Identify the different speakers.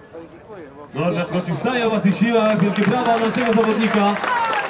Speaker 1: Norbert Kościk wstaje o własnych siłach, wielkie brawa dla naszego zawodnika.